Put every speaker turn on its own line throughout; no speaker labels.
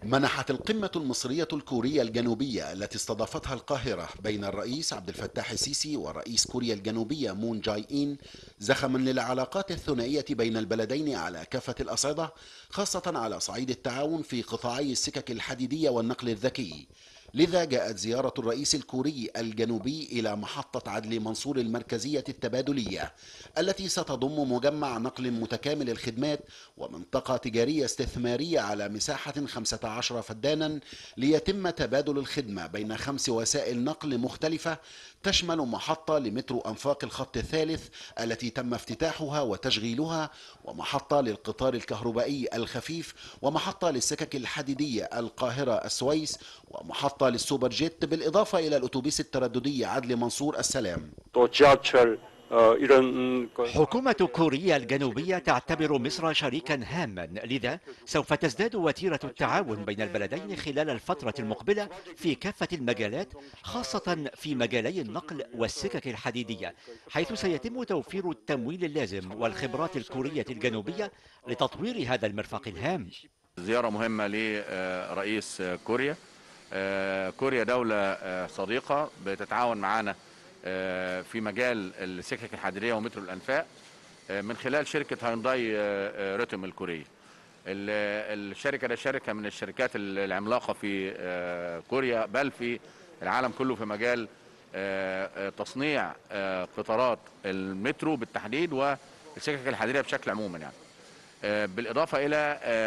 منحت القمة المصرية الكورية الجنوبية التي استضافتها القاهرة بين الرئيس عبد الفتاح السيسي ورئيس كوريا الجنوبية مون جاي إين زخما للعلاقات الثنائية بين البلدين على كافة الأصعدة، خاصة على صعيد التعاون في قطاعي السكك الحديدية والنقل الذكي. لذا جاءت زيارة الرئيس الكوري الجنوبي إلى محطة عدلي منصور المركزية التبادلية التي ستضم مجمع نقل متكامل الخدمات ومنطقة تجارية استثمارية على مساحة 15 فدانا، ليتم تبادل الخدمة بين 5 وسائل نقل مختلفة تشمل محطة لمترو أنفاق الخط الثالث التي تم افتتاحها وتشغيلها، ومحطة للقطار الكهربائي الخفيف، ومحطة للسكك الحديدية القاهرة السويس، ومحطة للسوبر جيت، بالإضافة إلى الأتوبيس الترددي عدلي منصور السلام.
حكومة كوريا الجنوبية تعتبر مصر شريكا هاما، لذا سوف تزداد وتيرة التعاون بين البلدين خلال الفترة المقبلة في كافة المجالات، خاصة في مجالي النقل والسكك الحديدية، حيث سيتم توفير التمويل اللازم والخبرات الكورية الجنوبية لتطوير هذا المرفق الهام.
زيارة مهمة لرئيس كوريا. كوريا دولة صديقة بتتعاون معنا في مجال السكك الحديدية ومترو الأنفاق من خلال شركة هيونداي روتم الكورية. الشركة ده شركة من الشركات العملاقة في كوريا، بل في العالم كله، في مجال تصنيع قطارات المترو بالتحديد والسكك الحديدية بشكل عموما يعني. بالإضافة إلى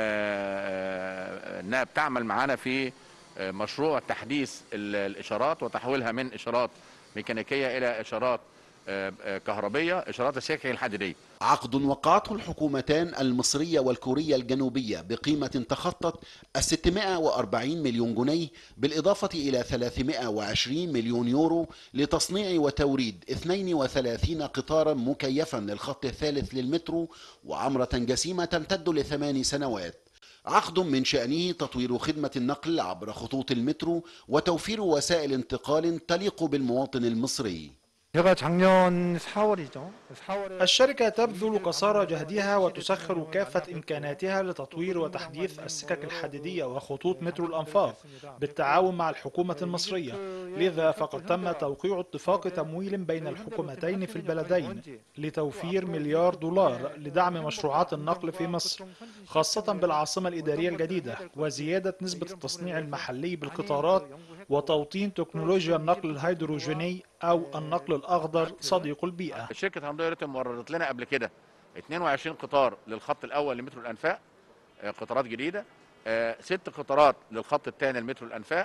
أنها بتعمل معنا في مشروع تحديث الإشارات وتحويلها من إشارات ميكانيكية إلى إشارات كهربية، إشارات السكك الحديدية.
عقد وقعته الحكومتان المصرية والكورية الجنوبية بقيمة تخطت 640 مليون جنيه، بالإضافة إلى 320 مليون يورو لتصنيع وتوريد 32 قطارا مكيفا للخط الثالث للمترو وعمرة جسيمة تمتد ل8 سنوات. عقد من شأنه تطوير خدمة النقل عبر خطوط المترو وتوفير وسائل انتقال تليق بالمواطن المصري.
الشركة تبذل قصارى جهدها وتسخر كافة إمكاناتها لتطوير وتحديث السكك الحديدية وخطوط مترو الأنفاق بالتعاون مع الحكومة المصرية، لذا فقد تم توقيع اتفاق تمويل بين الحكومتين في البلدين لتوفير مليار دولار لدعم مشروعات النقل في مصر، خاصة بالعاصمة الإدارية الجديدة، وزيادة نسبة التصنيع المحلي بالقطارات، وتوطين تكنولوجيا النقل الهيدروجيني أو النقل الأخضر صديق البيئة.
شركة هيونداي روتم وردت لنا قبل كده 22 قطار للخط الأول لمترو الأنفاق، قطارات جديدة، 6 قطارات للخط الثاني لمترو الأنفاق،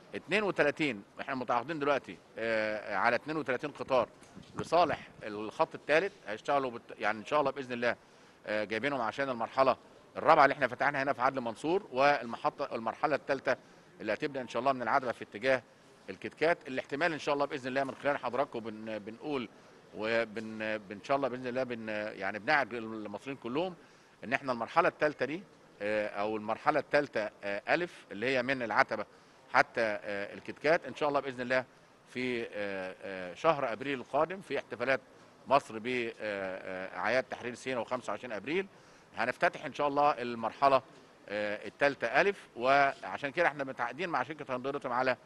32 احنا متعاقدين دلوقتي على 32 قطار لصالح الخط الثالث. هيشتغلوا يعني إن شاء الله بإذن الله جايبينهم عشان المرحلة الرابعة اللي احنا فتحناها هنا في عدلي منصور، والمرحلة الثالثة اللي هتبدأ إن شاء الله من العتبة في اتجاه الكتكات. الاحتمال ان شاء الله باذن الله من خلال حضراتكم بنقول ان شاء الله باذن الله يعني بنعد المصريين كلهم ان احنا المرحله الثالثه دي او المرحله الثالثه الف اللي هي من العتبه حتى الكتكات ان شاء الله باذن الله في شهر ابريل القادم في احتفالات مصر باعياد تحرير سيناء و25 ابريل هنفتتح ان شاء الله المرحله الثالثه الف. وعشان كده احنا متعاقدين مع شركه هيونداي روتم على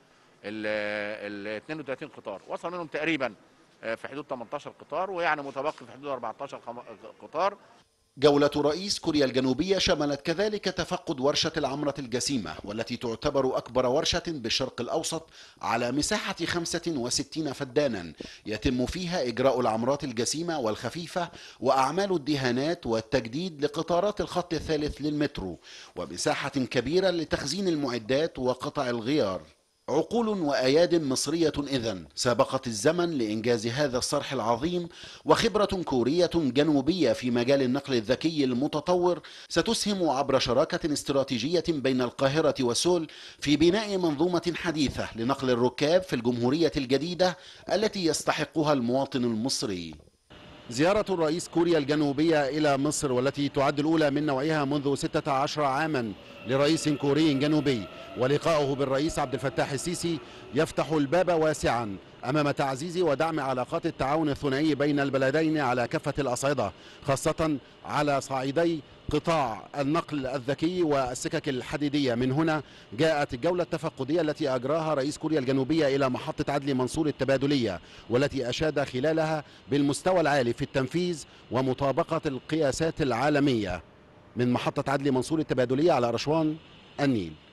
ال 32 قطار، وصل منهم تقريبا في حدود 18 قطار، ويعني متبقي في حدود 14 قطار.
جولة رئيس كوريا الجنوبية شملت كذلك تفقد ورشة العمرة الجسيمة، والتي تعتبر أكبر ورشة بالشرق الأوسط على مساحة 65 فدانا يتم فيها إجراء العمرات الجسيمة والخفيفة وأعمال الدهانات والتجديد لقطارات الخط الثالث للمترو، ومساحة كبيرة لتخزين المعدات وقطع الغيار. عقول وأياد مصرية إذن سابقت الزمن لإنجاز هذا الصرح العظيم، وخبرة كورية جنوبية في مجال النقل الذكي المتطور ستسهم عبر شراكة استراتيجية بين القاهرة وسول في بناء منظومة حديثة لنقل الركاب في الجمهورية الجديدة التي يستحقها المواطن المصري. زيارة الرئيس كوريا الجنوبية إلى مصر، والتي تعد الأولى من نوعها منذ 16 عاما لرئيس كوري جنوبي، ولقاؤه بالرئيس عبد الفتاح السيسي يفتح الباب واسعا أمام تعزيز ودعم علاقات التعاون الثنائي بين البلدين على كافة الأصعدة، خاصة على صعيدي قطاع النقل الذكي والسكك الحديدية. من هنا جاءت الجولة التفقدية التي أجراها رئيس كوريا الجنوبية إلى محطة عدلي منصور التبادلية، والتي أشاد خلالها بالمستوى العالي في التنفيذ ومطابقة القياسات العالمية. من محطة عدلي منصور التبادلية على رشوان النيل.